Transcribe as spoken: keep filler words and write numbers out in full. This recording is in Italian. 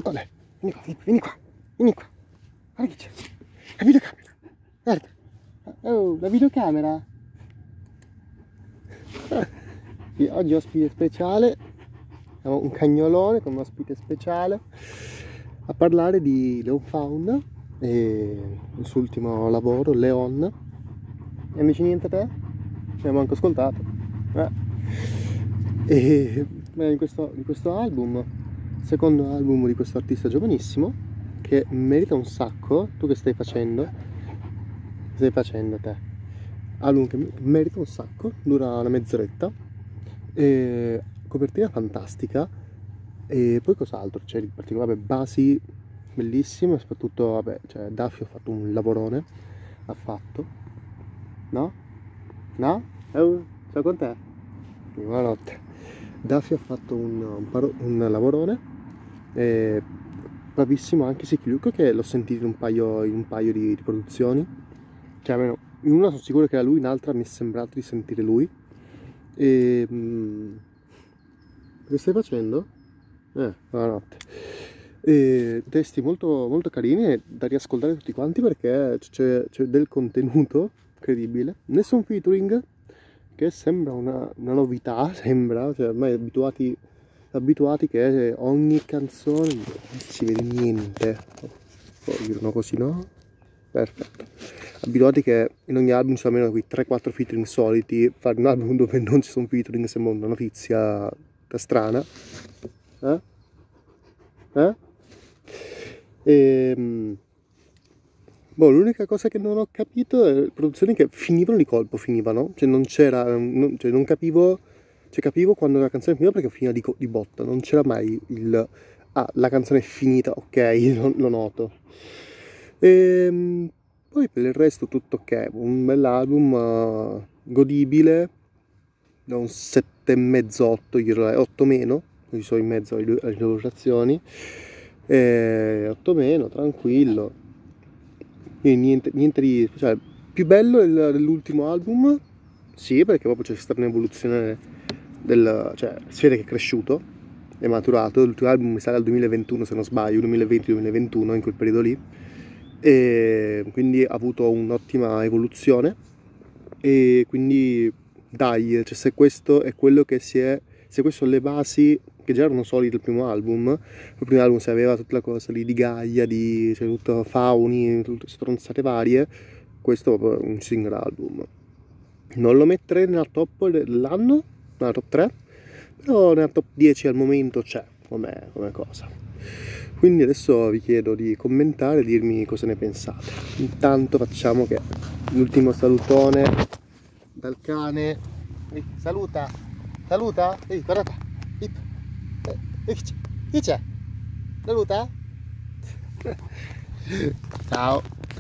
Olè, vieni qua, vieni qua, vieni qua. Guarda che c'è. La videocamera. Guarda. Oh, la videocamera. Oggi ospite speciale. Abbiamo un cagnolone con un ospite speciale a parlare di Leon Fauna e il suo ultimo lavoro, Leon. E non dici niente a te? Non abbiamo anche ascoltato. Eh. E in questo, in questo album, secondo album di questo artista giovanissimo, che merita un sacco. Tu che stai facendo? Che stai facendo te? Album che merita un sacco, dura una mezz'oretta, e copertina fantastica. E poi cos'altro c'è di particolare? Vabbè, basi bellissime, soprattutto vabbè, cioè Daffy ha fatto un lavorone, ha fatto, no? No? Eh, sto con te? Buonanotte. Daffy ha fatto un, un, paro, un lavorone, e bravissimo anche Sicky Luke, che l'ho sentito in un paio, in un paio di, di produzioni, cioè almeno in una sono sicuro che era lui, in un'altra mi è sembrato di sentire lui. E mh, che stai facendo? Eh, buonanotte. E testi molto, molto carini da riascoltare tutti quanti, perché c'è del contenuto incredibile, nessun featuring, che sembra una, una novità, sembra, cioè ormai abituati, abituati che ogni canzone non si vede niente, può dirlo così, no? Perfetto. Abituati che in ogni album ci sono almeno quei tre quattro featuring soliti. Fare un album dove non ci sono featuring sembra una notizia strana. Eh? Eh? E, boh, l'unica cosa che non ho capito è le produzioni che finivano di colpo, finivano, cioè non c'era, non, cioè non capivo, cioè capivo quando la canzone finiva perché finiva di, di botta, non c'era mai il, ah, la canzone è finita, ok, lo, lo noto. E poi per il resto tutto ok, un bell'album, uh, godibile, da un sette e mezzo otto, otto meno, così sono in mezzo alle, alle lavorazioni, e otto meno, tranquillo, e niente, niente di speciale. Più bello dell'ultimo album, sì, perché proprio c'è stata un'evoluzione del, cioè si vede che è cresciuto, è maturato. L'ultimo album mi sa dal duemilaventuno se non sbaglio, duemilaventi duemilaventuno, in quel periodo lì, e quindi ha avuto un'ottima evoluzione. E quindi dai, cioè se questo è quello che si è, se queste sono le basi che già erano solide il primo album, il primo album si aveva tutta la cosa lì di Gaia, di, cioè, tutto fauni, tutte stronzate varie, questo è proprio un single album. Non lo metterei nella top dell'anno, nella top tre, però nella top dieci al momento c'è come, come cosa. Quindi adesso vi chiedo di commentare e dirmi cosa ne pensate. Intanto facciamo che l'ultimo salutone dal cane. Ehi, saluta, saluta, ehi, guardate, ehi, eh, chi c'è? Saluta? Ciao.